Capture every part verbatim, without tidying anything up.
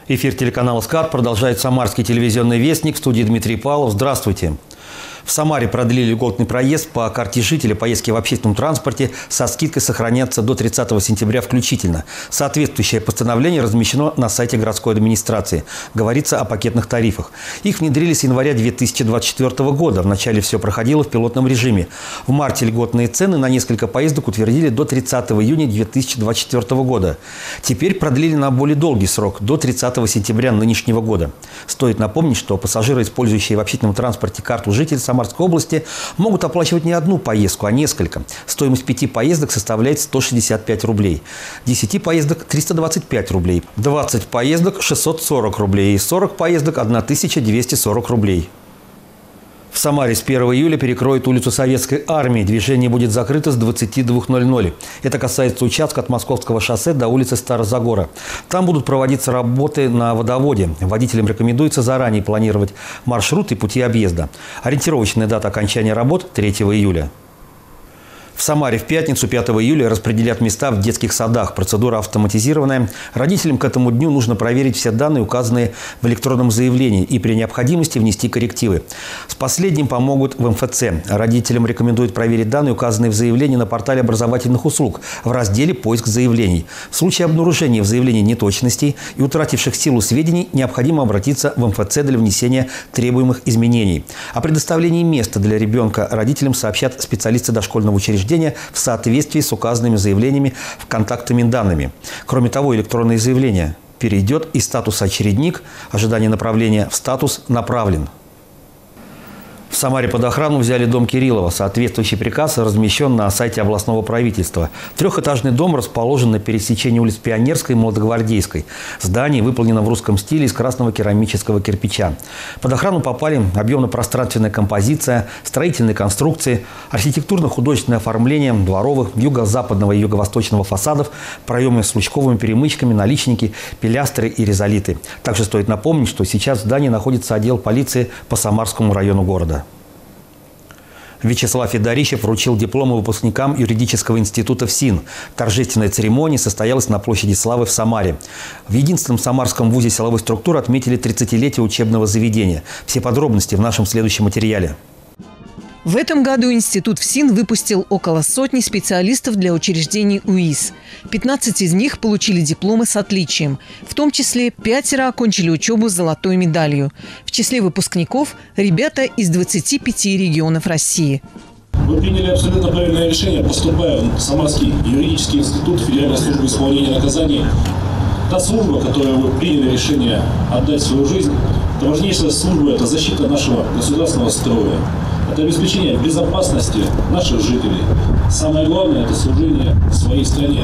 Эфир телеканала «Скат» продолжает самарский телевизионный вестник. В студии Дмитрий Павлов. Здравствуйте. В Самаре продлили льготный проезд по карте жителя. Поездки в общественном транспорте со скидкой сохранятся до тридцатого сентября включительно. Соответствующее постановление размещено на сайте городской администрации. Говорится о пакетных тарифах. Их внедрили с января две тысячи двадцать четвёртого года. Вначале все проходило в пилотном режиме. В марте льготные цены на несколько поездок утвердили до тридцатого июня две тысячи двадцать четвёртого года. Теперь продлили на более долгий срок – до тридцатого сентября нынешнего года. Стоит напомнить, что пассажиры, использующие в общественном транспорте карту жителя Самарской области, могут оплачивать не одну поездку, а несколько. Стоимость пяти поездок составляет сто шестьдесят пять рублей. десяти поездок – триста двадцать пять рублей. двадцать поездок – шестьсот сорок рублей. И сорок поездок – тысяча двести сорок рублей. В Самаре с первого июля перекроют улицу Советской Армии. Движение будет закрыто с двадцати двух ноль-ноль. Это касается участка от Московского шоссе до улицы Старозагора. Там будут проводиться работы на водоводе. Водителям рекомендуется заранее планировать маршрут и пути объезда. Ориентировочная дата окончания работ – третьего июля. В Самаре в пятницу, пятого июля, распределят места в детских садах. Процедура автоматизированная. Родителям к этому дню нужно проверить все данные, указанные в электронном заявлении, и при необходимости внести коррективы. С последним помогут в эм эф цэ. Родителям рекомендуют проверить данные, указанные в заявлении на портале образовательных услуг в разделе «Поиск заявлений». В случае обнаружения в заявлении неточностей и утративших силу сведений необходимо обратиться в эм эф цэ для внесения требуемых изменений. О предоставлении места для ребенка родителям сообщат специалисты дошкольного учреждения в соответствии с указанными заявлениями в контактными данными. Кроме того, электронное заявление перейдет из статуса «Очередник» ожидания направления в статус «Направлен». В Самаре под охрану взяли дом Кириллова. Соответствующий приказ размещен на сайте областного правительства. Трехэтажный дом расположен на пересечении улиц Пионерской и Молодогвардейской. Здание выполнено в русском стиле из красного керамического кирпича. Под охрану попали объемно-пространственная композиция, строительные конструкции, архитектурно-художественное оформление дворовых, юго-западного и юго-восточного фасадов, проемы с лучковыми перемычками, наличники, пилястры и резолиты. Также стоит напомнить, что сейчас в здании находится отдел полиции по Самарскому району города. Вячеслав Федорищев вручил дипломы выпускникам юридического института ФСИН. Торжественная церемония состоялась на площади Славы в Самаре. В единственном самарском вузе силовой структуры отметили тридцатилетие учебного заведения. Все подробности в нашем следующем материале. В этом году институт ФСИН выпустил около сотни специалистов для учреждений УИС. пятнадцать из них получили дипломы с отличием. В том числе пятеро окончили учебу с золотой медалью. В числе выпускников – ребята из двадцати пяти регионов России. Вы приняли абсолютно правильное решение, поступая в Самарский юридический институт Федеральной службы исполнения наказаний. Та служба, которую вы приняли решение отдать свою жизнь, это важнейшая служба, это защита нашего государственного строя. Это обеспечение безопасности наших жителей. Самое главное – это служение своей стране.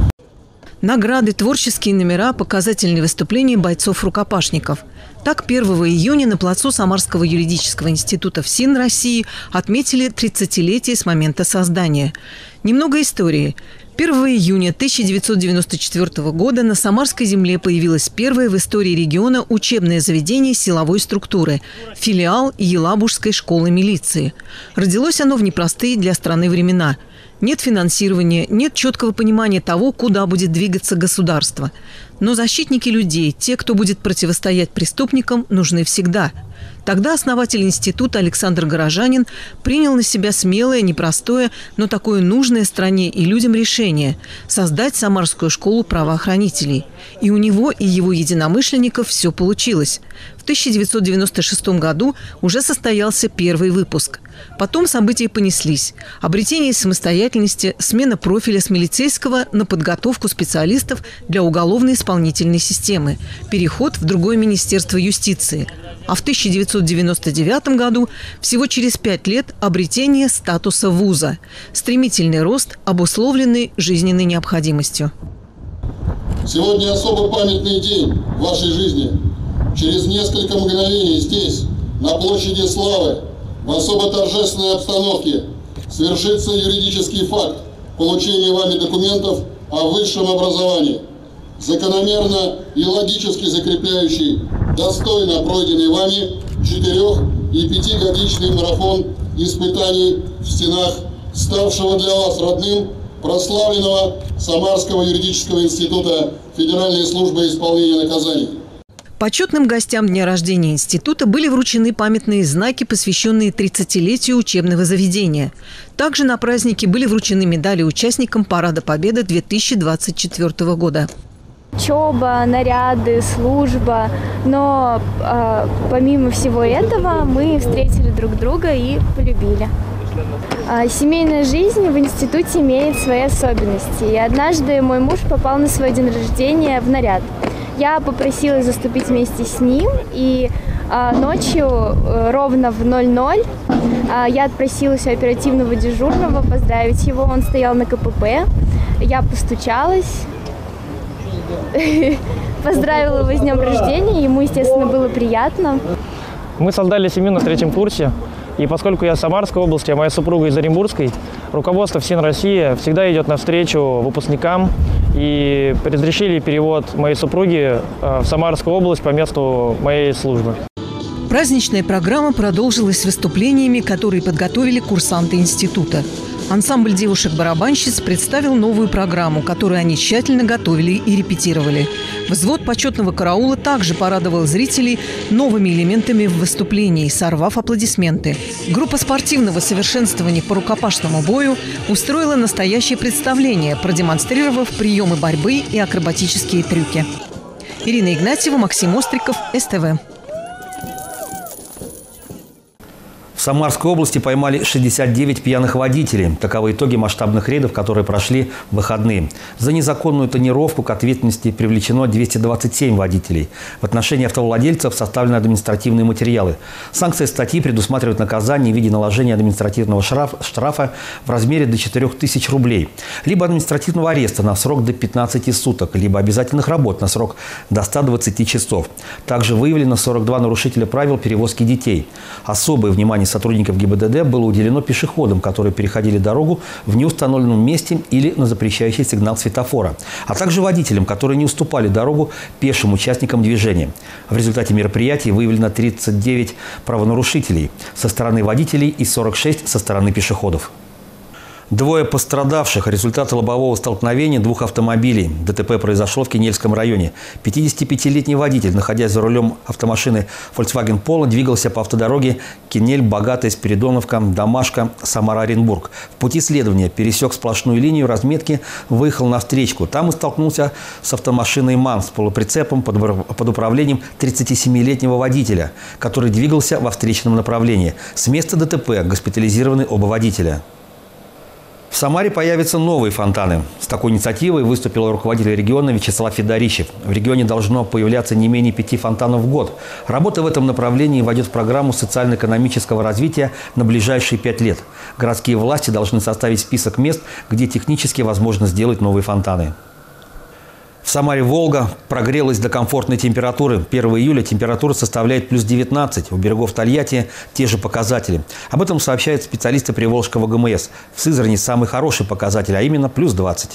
Награды, творческие номера, показательные выступления бойцов-рукопашников. Так, первого июня на плацу Самарского юридического института ФСИН России отметили тридцатилетие с момента создания. Немного истории. первого июня тысяча девятьсот девяносто четвёртого года на Самарской земле появилось первое в истории региона учебное заведение силовой структуры – филиал Елабужской школы милиции. Родилось оно в непростые для страны времена. Нет финансирования, нет четкого понимания того, куда будет двигаться государство. Но защитники людей, те, кто будет противостоять преступникам, нужны всегда. Тогда основатель института Александр Горожанин принял на себя смелое, непростое, но такое нужное стране и людям решение – создать Самарскую школу правоохранителей. И у него, и его единомышленников все получилось. В тысяча девятьсот девяносто шестом году уже состоялся первый выпуск. Потом события понеслись. Обретение самостоятельности, смена профиля с милицейского на подготовку специалистов для уголовно-исполнительной системы, переход в другое министерство юстиции. А в тысяча девятьсот девяносто девятом году, всего через пять лет, обретение статуса вуза. Стремительный рост, обусловленный жизненной необходимостью. Сегодня особо памятный день в вашей жизни. Через несколько мгновений здесь, на площади Славы, в особо торжественной обстановке свершится юридический факт получения вами документов о высшем образовании, закономерно и логически закрепляющий достойно пройденный вами четырех- и пятигодичный марафон испытаний в стенах ставшего для вас родным прославленного Самарского юридического института Федеральной службы исполнения наказаний. Почетным гостям дня рождения института были вручены памятные знаки, посвященные тридцатилетию учебного заведения. Также на празднике были вручены медали участникам Парада Победы две тысячи двадцать четвёртого года. Учеба, наряды, служба, но э, помимо всего этого мы встретили друг друга и полюбили. Э, семейная жизнь в институте имеет свои особенности, и однажды мой муж попал на свой день рождения в наряд. Я попросила заступить вместе с ним, и э, ночью э, ровно в ноль ноль э, я отпросилась у оперативного дежурного поздравить его. Он стоял на ка пэ пэ, я постучалась, поздравила его с днем рождения, ему, естественно, было приятно. Мы создали семью на третьем курсе, и поскольку я из Самарской области, а моя супруга из Оренбургской, руководство ФСИН России всегда идет навстречу выпускникам и разрешили перевод моей супруги в Самарскую область по месту моей службы. Праздничная программа продолжилась выступлениями, которые подготовили курсанты института. Ансамбль девушек-барабанщиц представил новую программу, которую они тщательно готовили и репетировали. Взвод почетного караула также порадовал зрителей новыми элементами в выступлении, сорвав аплодисменты. Группа спортивного совершенствования по рукопашному бою устроила настоящее представление, продемонстрировав приемы борьбы и акробатические трюки. Ирина Игнатьева, Максим Остриков, эс тэ вэ. В Самарской области поймали шестьдесят девять пьяных водителей. Таковы итоги масштабных рейдов, которые прошли в выходные. За незаконную тонировку к ответственности привлечено двести двадцать семь водителей. В отношении автовладельцев составлены административные материалы. Санкции статьи предусматривают наказание в виде наложения административного штрафа в размере до четырёх тысяч рублей, либо административного ареста на срок до пятнадцати суток, либо обязательных работ на срок до ста двадцати часов. Также выявлено сорок два нарушителя правил перевозки детей. Особое внимание сотрудников гэ и бэ дэ дэ было уделено пешеходам, которые переходили дорогу в неустановленном месте или на запрещающий сигнал светофора, а также водителям, которые не уступали дорогу пешим участникам движения. В результате мероприятий выявлено тридцать девять правонарушителей со стороны водителей и сорок шесть со стороны пешеходов. Двое пострадавших – результаты лобового столкновения двух автомобилей. дэ тэ пэ произошло в Кинельском районе. пятидесятипятилетний водитель, находясь за рулем автомашины Volkswagen Polo, двигался по автодороге Кинель-Богатая-Спиридоновка, Домашка, Самара-Оренбург. В пути следования пересек сплошную линию разметки, выехал на встречку. Там и столкнулся с автомашиной МАН с полуприцепом под управлением тридцатисемилетнего водителя, который двигался во встречном направлении. С места дэ тэ пэ госпитализированы оба водителя. В Самаре появятся новые фонтаны. С такой инициативой выступил руководитель региона Вячеслав Федорищев. В регионе должно появляться не менее пяти фонтанов в год. Работа в этом направлении войдет в программу социально-экономического развития на ближайшие пять лет. Городские власти должны составить список мест, где технически возможно сделать новые фонтаны. В Самаре Волга прогрелась до комфортной температуры. первого июля температура составляет плюс девятнадцать. У берегов Тольятти те же показатели. Об этом сообщают специалисты Приволжского гэ эм эс. В Сызрани самый хороший показатель, а именно плюс двадцать.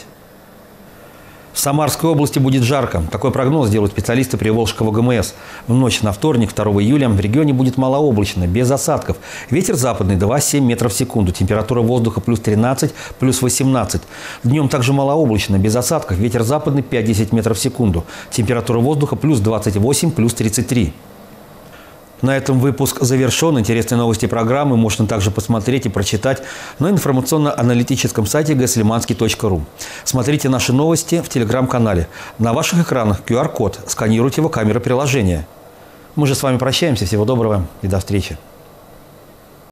В Самарской области будет жарко. Такой прогноз делают специалисты Приволжского гэ эм эс. В ночь на вторник, второго июля, в регионе будет малооблачно, без осадков. Ветер западный два семь метров в секунду. Температура воздуха плюс тринадцать, плюс восемнадцать. Днем также малооблачно, без осадков. Ветер западный пять-десять метров в секунду. Температура воздуха плюс двадцать восемь, плюс тридцать три. На этом выпуск завершен. Интересные новости программы можно также посмотреть и прочитать на информационно-аналитическом сайте гэ эс лиманский точка ру. Смотрите наши новости в телеграм-канале. На ваших экранах ку ар код. Сканируйте его камерой приложения. Мы же с вами прощаемся. Всего доброго и до встречи.